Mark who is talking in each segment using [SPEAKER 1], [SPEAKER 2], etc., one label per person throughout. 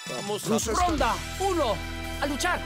[SPEAKER 1] Vamos a...
[SPEAKER 2] ¡Ronda 1! ¡A luchar!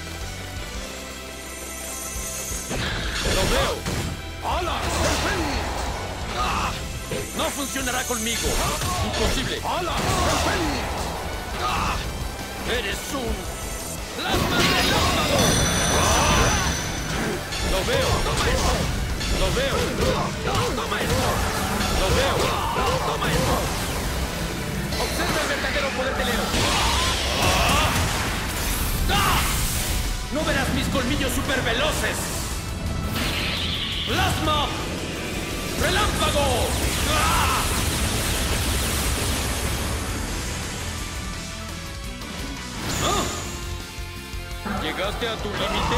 [SPEAKER 1] ¡Lo veo! ¡Alas! ¡Ah! ¡No funcionará conmigo! ¡Imposible! ¡Alas! ¡Ah! ¡Eres un... ¡Plasma relámpago! ¡Ah! ¡Lo veo! ¡Toma esto! ¡Lo veo! ¡Toma esto! ¡Lo veo! ¡Toma esto! ¡Observa el verdadero poder de Leo! ¡Ah! ¡Ah! ¡No verás mis colmillos super veloces! ¡Plasma! ¡Relámpago! ¡Ah! ¿Ah? ¿Llegaste a tu límite?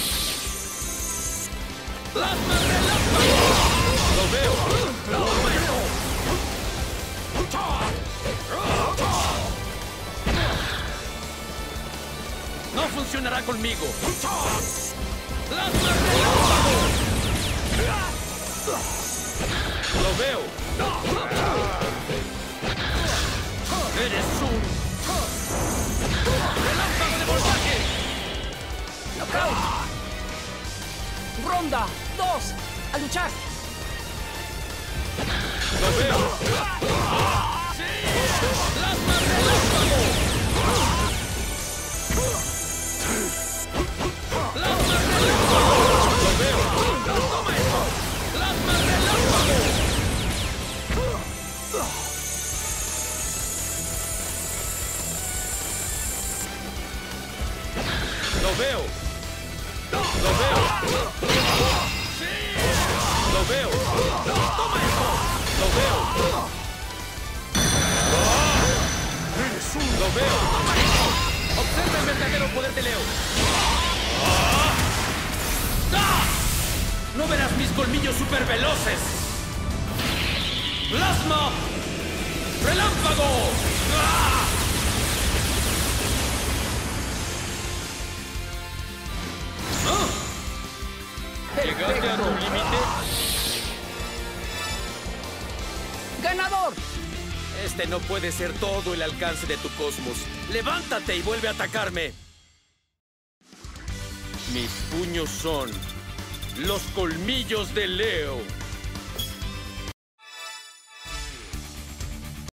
[SPEAKER 1] ¡Plasma relámpago! ¡Lo veo! ¡Toma esto! ¡No funcionará conmigo! ¡Plasma relámpago! ¡Lo veo! ¡Eres un... ¡relámpago de voltaje!
[SPEAKER 2] ¡Knockout! ¡Ronda 2! ¡A luchar!
[SPEAKER 1] ¡Lo veo! ¡Sí! ¡Plasma relámpago! ¡Plasma relámpago! ¡Lo veo! ¡Toma esto! ¡Plasma relámpago! ¡Lo veo! ¡Lo veo! ¡Sí! ¡Lo veo! ¡Toma esto! ¡Lo veo! ¡Lo veo! ¡Toma esto! ¡Observa el verdadero poder de Leo! ¡Ah! ¡No verás mis colmillos super veloces! ¡Plasma! ¡Relámpago! ¡Ah! ¿Ah? ¿Llegaste a tu límite?
[SPEAKER 2] ¡Ganador!
[SPEAKER 1] Este no puede ser todo el alcance de tu cosmos. ¡Levántate y vuelve a atacarme! Mis puños son los colmillos de Leo.